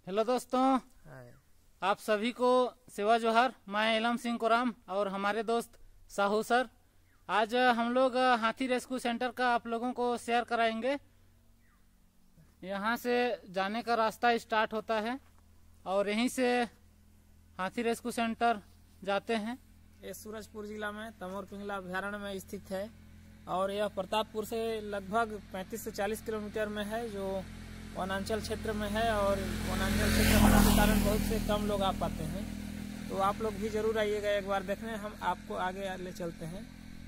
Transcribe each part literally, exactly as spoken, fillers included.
Hello दोस्तों, आप सभी को सेवा जोहार। मैं इलम सिंह कोराम और हमारे दोस्त साहू सर। आज हम लोग हाथी रेस्क्यू सेंटर का आप लोगों को शेयर कराएंगे। यहाँ से जाने का रास्ता स्टार्ट होता है और यहीं से हाथी रेस्क्यू सेंटर जाते हैं। ये सूरजपुर जिला में तमोर पिंगला अभ्यारण्य में स्थित है और यह प्रतापपुर से लगभग पैंतीस से चालीस किलोमीटर में है, जो वनांचल क्षेत्र में है। और वनांचल क्षेत्र होने के कारण बहुत से कम लोग आ पाते हैं, तो आप लोग भी जरूर आइएगा एक बार देखने। हम आपको आगे ले चलते हैं।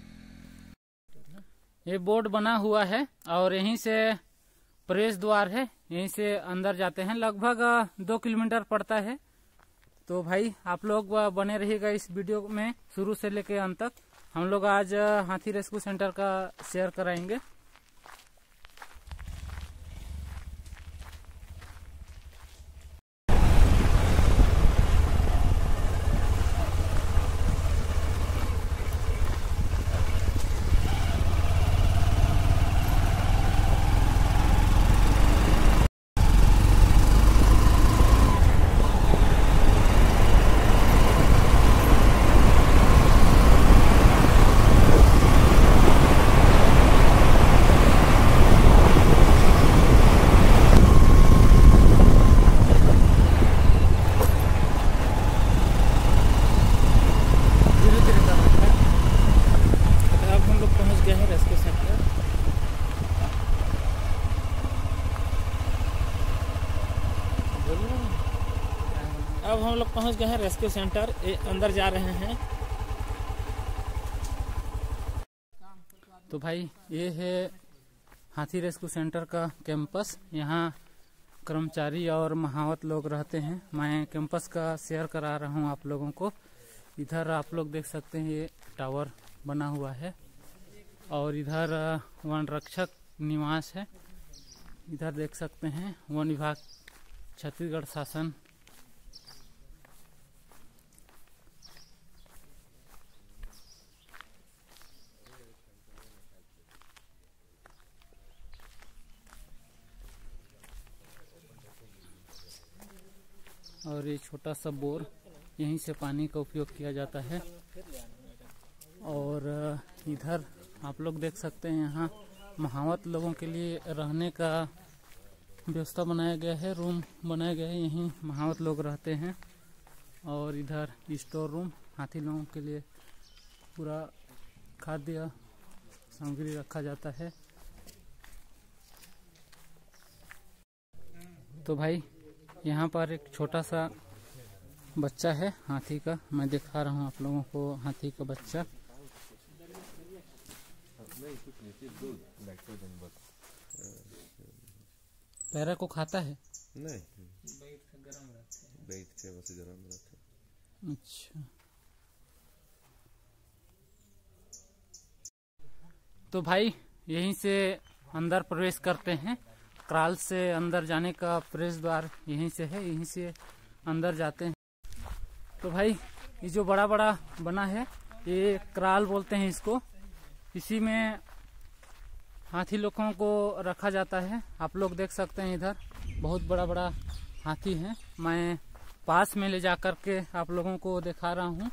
ये बोर्ड बना हुआ है और यहीं से प्रवेश द्वार है, यहीं से अंदर जाते हैं। लगभग दो किलोमीटर पड़ता है। तो भाई आप लोग बने रहिएगा इस वीडियो में शुरू से लेकर अंत तक। हम लोग आज हाथी रेस्क्यू सेंटर का शेयर कराएंगे। अब हम लोग पहुंच गए हैं रेस्क्यू सेंटर। अंदर जा रहे हैं। तो भाई ये है हाथी रेस्क्यू सेंटर का कैंपस। यहाँ कर्मचारी और महावत लोग रहते हैं। मैं कैंपस का शेयर करा रहा हूँ आप लोगों को। इधर आप लोग देख सकते हैं ये टावर बना हुआ है और इधर वन रक्षक निवास है। इधर देख सकते हैं वन विभाग छत्तीसगढ़ शासन। और ये छोटा सा बोर, यहीं से पानी का उपयोग किया जाता है। और इधर आप लोग देख सकते हैं यहाँ महावत लोगों के लिए रहने का व्यवस्था बनाया गया है, रूम बनाया गया है। यहीं महावत लोग रहते हैं। और इधर स्टोर रूम, हाथी लोगों के लिए पूरा खाद्य सामग्री रखा जाता है। तो भाई यहाँ पर एक छोटा सा बच्चा है हाथी का। मैं दिखा रहा हूँ आप लोगों को हाथी का बच्चा। पैरा को खाता है? नहीं, बैठ के बस गरम रहते। अच्छा, तो भाई यहीं से अंदर प्रवेश करते हैं। क्राल से अंदर जाने का प्रवेश द्वार यहीं से है, यहीं से अंदर जाते हैं। तो भाई ये जो बड़ा बड़ा बना है ये क्राल बोलते हैं इसको। इसी में हाथी लोगों को रखा जाता है। आप लोग देख सकते हैं इधर बहुत बड़ा बड़ा हाथी है। मैं पास में ले जाकर के आप लोगों को दिखा रहा हूँ।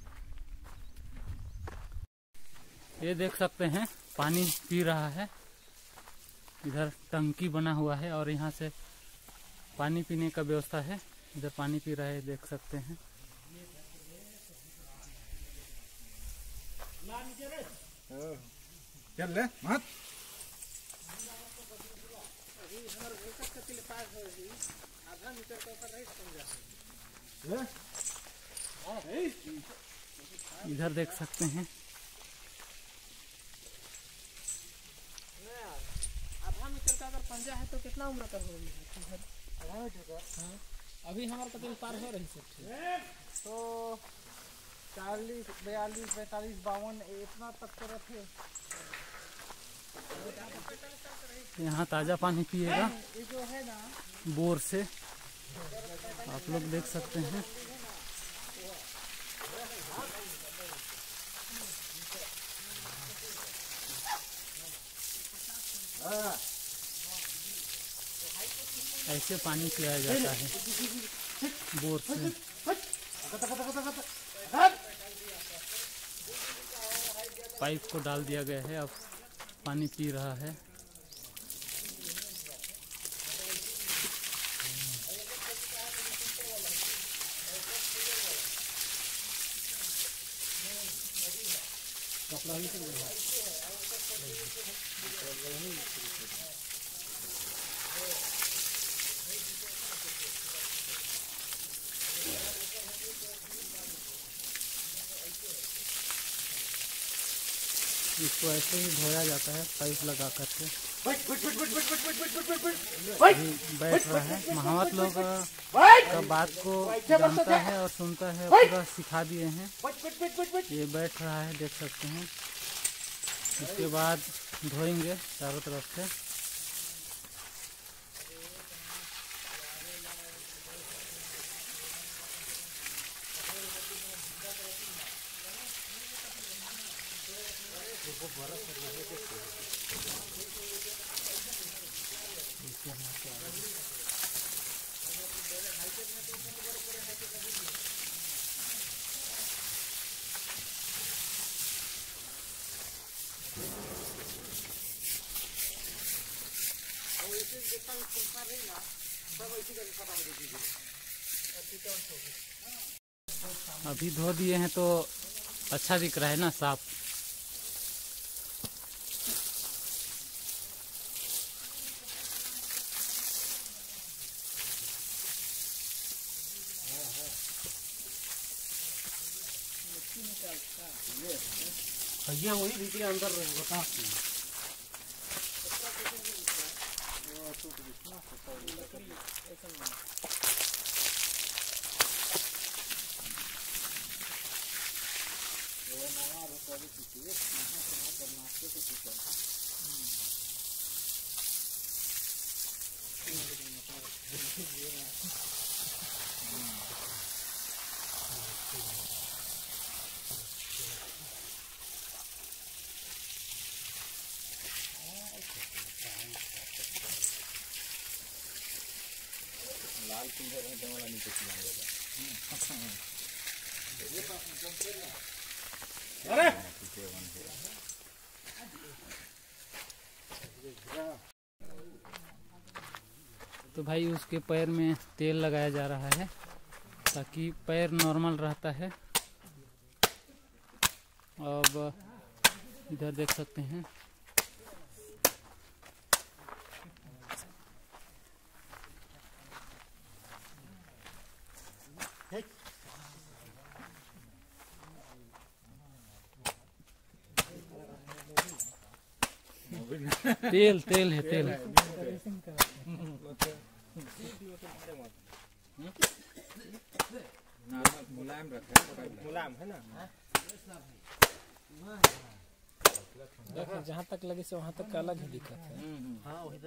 ये देख सकते हैं पानी पी रहा है। इधर टंकी बना हुआ है और यहाँ से पानी पीने का व्यवस्था है। इधर पानी पी रहा है, देख सकते हैं। चल ले मत। इधर देख सकते हैं आधा मीटर का अगर पंजा है तो कितना उम्र का होगा? आधा मीटर का। हाँ, अभी हमारे कतई पार हो रही है तो चालीस बयालीस पैंतालीस बावन इतना तक तो रखे। यहाँ ताजा पानी पिएगा ये जो है ना बोर से, आप लोग देख सकते हैं। ऐसे पानी पिलाया जाता है बोर से। पाइप को डाल दिया गया है, अब पानी पी रहा है। इसको ऐसे ही धोया जाता है पाइप लगा करके। बैठ रहा है, महावत लोग का बात को जानता है और सुनता है, पूरा सिखा दिए हैं। ये बैठ रहा है, देख सकते हैं। इसके बाद धोएंगे चारों तरफ से। अभी धो दिए हैं तो अच्छा दिख रहा है ना, साफ। भैया वही नीचे अंदर बता लाल पिंजर है, वाला नीचे अरे तो भाई उसके पैर में तेल लगाया जा रहा है ताकि पैर नॉर्मल रहता है। अब इधर देख सकते हैं, तेल तेल है तेल मुलायम रखा है, मुलायम है ना। देखो जहाँ तक लगे से वहाँ तक का अलग ही दिक्कत है। हाँ वही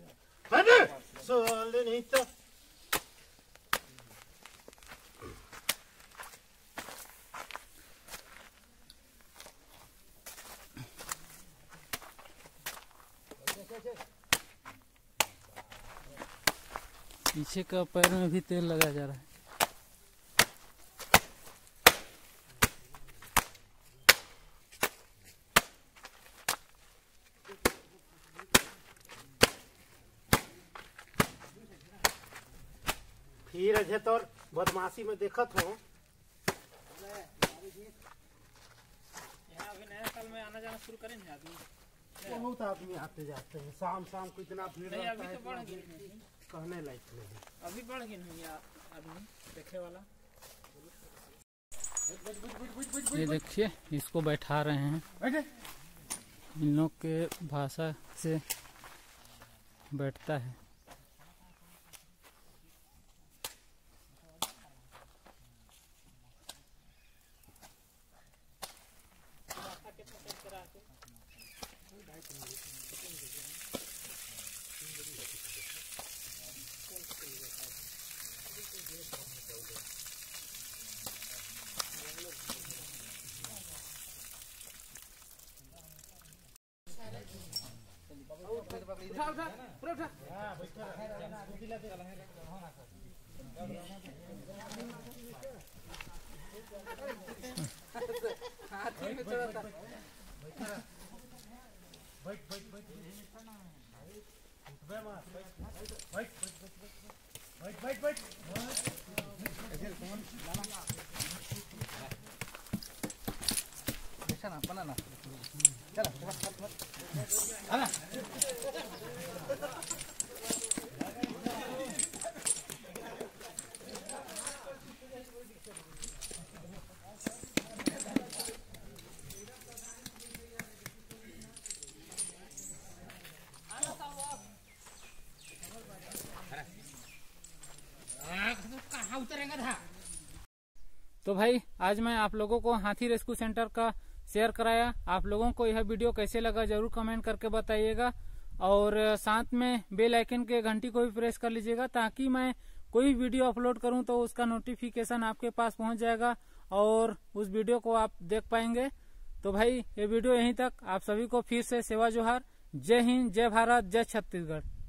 नहीं तो पीछे का पैर में भी तेल लगाया जा रहा है। फिर अजय तो बदमाशी में देखत हो। यहाँ अभी नया साल में आना जाना शुरू करेंगे आदमी, बहुत आदमी आते जाते हैं। शाम शाम को इतना भीड़ नहीं रहता अभी है, तो बढ़ गई, कहने लायक नहीं। अभी बढ़ गई नहीं आदमी देखे वाला। ये देखिए, इसको बैठा रहे हैं। इन लोग के भाषा से बैठता है। तो भाई आज मैं आप लोगों को हाथी रेस्क्यू सेंटर का शेयर कराया। आप लोगों को यह वीडियो कैसे लगा जरूर कमेंट करके बताइएगा, और साथ में बेल आइकन के घंटी को भी प्रेस कर लीजिएगा ताकि मैं कोई वीडियो अपलोड करूं तो उसका नोटिफिकेशन आपके पास पहुंच जाएगा और उस वीडियो को आप देख पाएंगे। तो भाई ये वीडियो यहीं तक। आप सभी को फिर से सेवा जोहार। जय हिंद, जय भारत, जय छत्तीसगढ़।